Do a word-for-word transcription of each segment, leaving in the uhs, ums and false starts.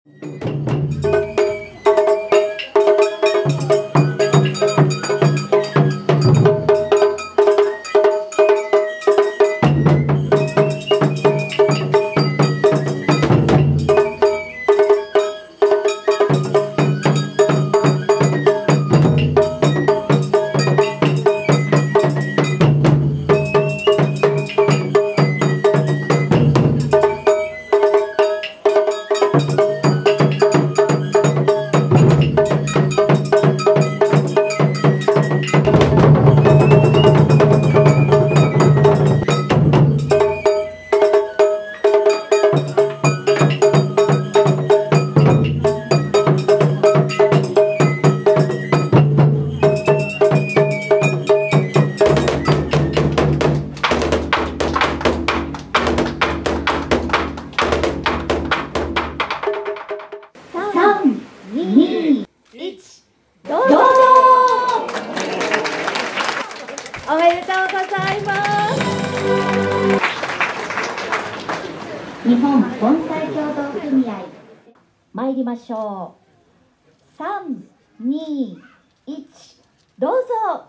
おめでとうございます。日本盆栽協同組合、参りましょう。さん、に、いち、どうぞ。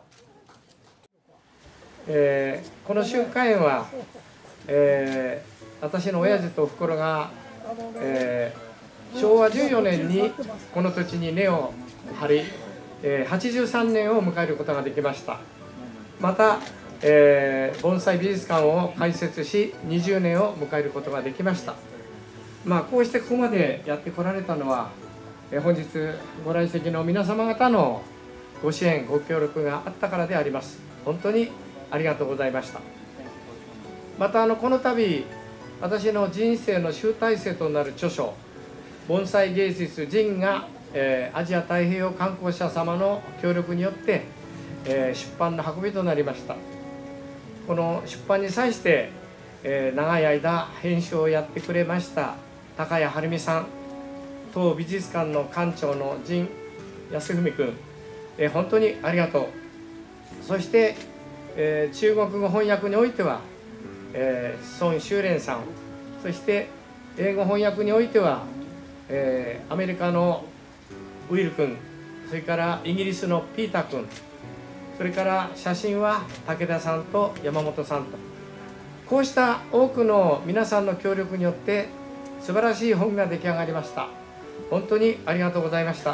えー、この春華園は、えー、私の親父とおふくろが、えー、しょうわじゅうよねんにこの土地に根を張り、えー、はちじゅうさんねんを迎えることができました。また、えー、盆栽美術館を開設しにじゅうねんを迎えることができました。まあ、こうしてここまでやってこられたのは、えー、本日ご来席の皆様方のご支援ご協力があったからであります。本当にありがとうございました。またあのこの度私の人生の集大成となる著書「盆栽芸術人」が、えー、アジア太平洋観光者様の協力によって、えー、出版の運びとなりました。この出版に際して、えー、長い間編集をやってくれました高谷晴美さん、当美術館の館長の陣康文君、えー、本当にありがとう。そして、えー、中国語翻訳においては、えー、孫修蓮さん、そして英語翻訳においては、えー、アメリカのウィル君、それからイギリスのピーター君、それから写真は武田さんと山本さんと、こうした多くの皆さんの協力によって素晴らしい本が出来上がりました。本当にありがとうございました。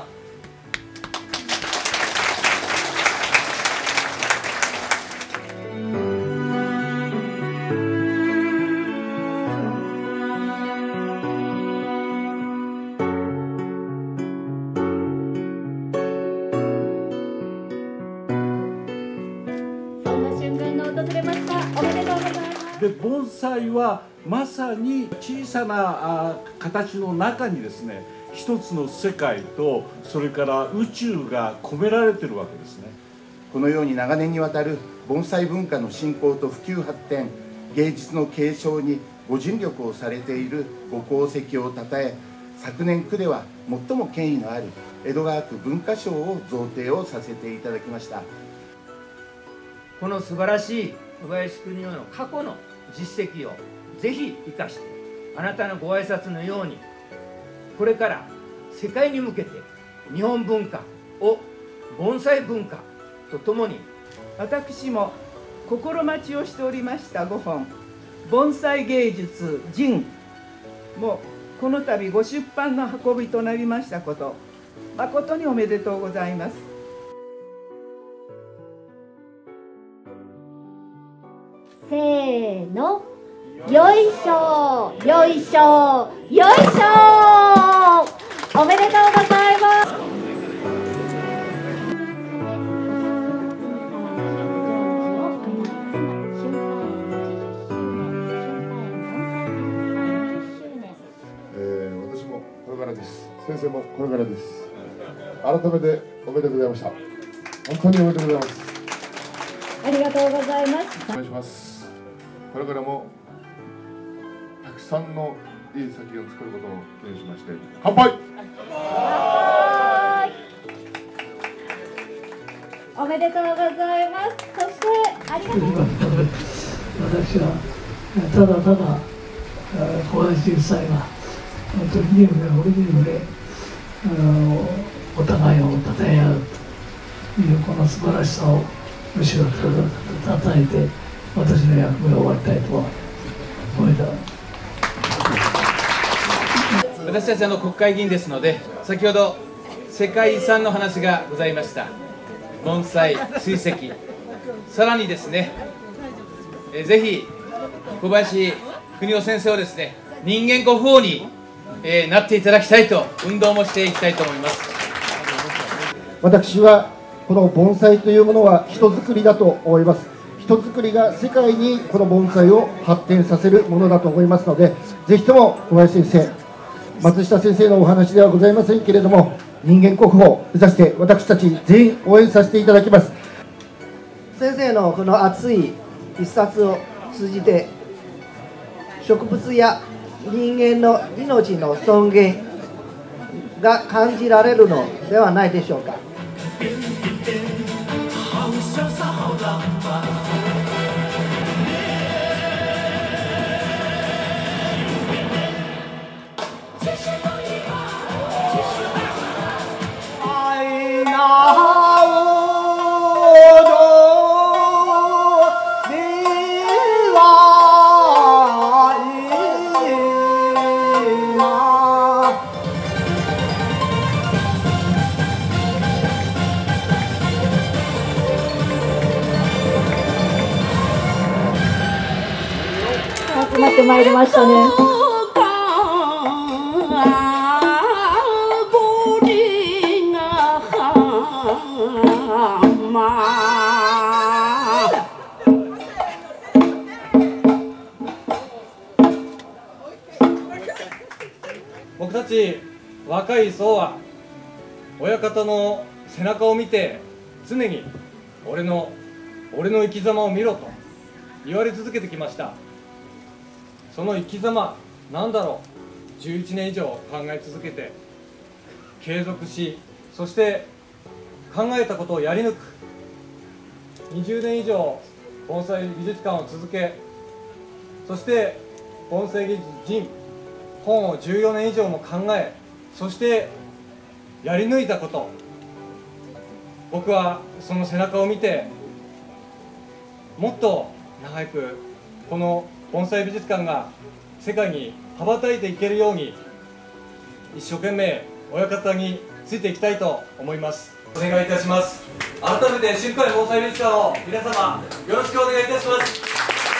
で盆栽はまさに小さな形の中にですね、一つの世界とそれから宇宙が込められてるわけですね。 このように長年にわたる盆栽文化の振興と普及発展、芸術の継承にご尽力をされているご功績をたたえ、昨年区では最も権威のある江戸川区文化賞を贈呈をさせていただきました。 この素晴らしい小林国夫の過去の実績をぜひ生かして、あなたのご挨拶のようにこれから世界に向けて日本文化を盆栽文化とともに、 私も心待ちをしておりましたごほん盆栽芸術人もこの度ご出版の運びとなりましたこと、誠におめでとうございます。 せーの、よいしょよいしょよいしょ。おめでとうございます。 えー、私もこれからです。先生もこれからです。改めておめでとうございました。本当におめでとうございます。 ありがとうございます。 お願いします。これからもたくさんのいい酒を作ることを記念しまして乾杯。 おめでとうございます。そしてありがとうございます。 私はただただ小林夫妻が時には折にね、あのお互いを称え合うというこの素晴らしさをむしろたたえて私の役目を終わりたいと思います。 私たちの国会議員ですので、先ほど世界遺産の話がございました。盆栽追跡、さらにですね、えぜひ小林邦夫先生をですね、人間国宝に、えー、なっていただきたいと、運動もしていきたいと思います。 私はこの盆栽というものは人づくりだと思います。人づくりが世界にこの盆栽を発展させるものだと思いますので、ぜひとも小林先生、松下先生のお話ではございませんけれども、人間国宝を目指して私たち全員応援させていただきます。 先生のこの熱い一冊を通じて、植物や人間の命の尊厳が感じられるのではないでしょうか。 集まってまいりましたね。 僕たち若い層は親方の背中を見て常に俺の俺の生き様を見ろと言われ続けてきました。その生き様なんだろう、じゅういちねん以上考え続けて継続し、そして考えたことをやり抜く、にじゅうねん以上盆栽美術館を続け、そして盆栽技術人本をじゅうよねん以上も考え、そしてやり抜いたこと、僕はその背中を見てもっと長くこの盆栽美術館が世界に羽ばたいていけるように一生懸命親方についていきたいと思います。お願いいたします。改めて新海盆栽美術館を皆様よろしくお願いいたします。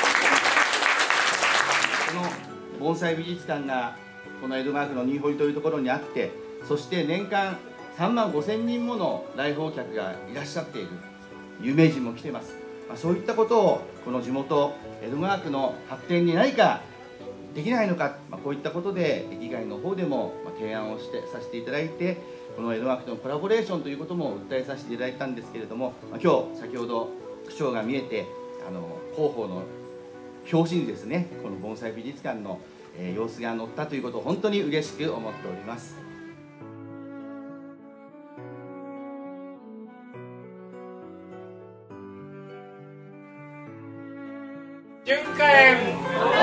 この盆栽美術館がこの江戸川区の新堀というところにあって、そして年間さんまんごせんにんもの来訪客がいらっしゃっている、有名人も来てます。まあ、そういったことをこの地元江戸川区の発展に何かできないのか、まあ、こういったことで議会の方でも提案をしてさせていただいて、この江戸川区とのコラボレーションということも訴えさせていただいたんですけれども、まあ、今日先ほど区長が見えて、あの広報の表紙にですね、この盆栽美術館の、えー、様子が載ったということを本当に嬉しく思っております。 巡回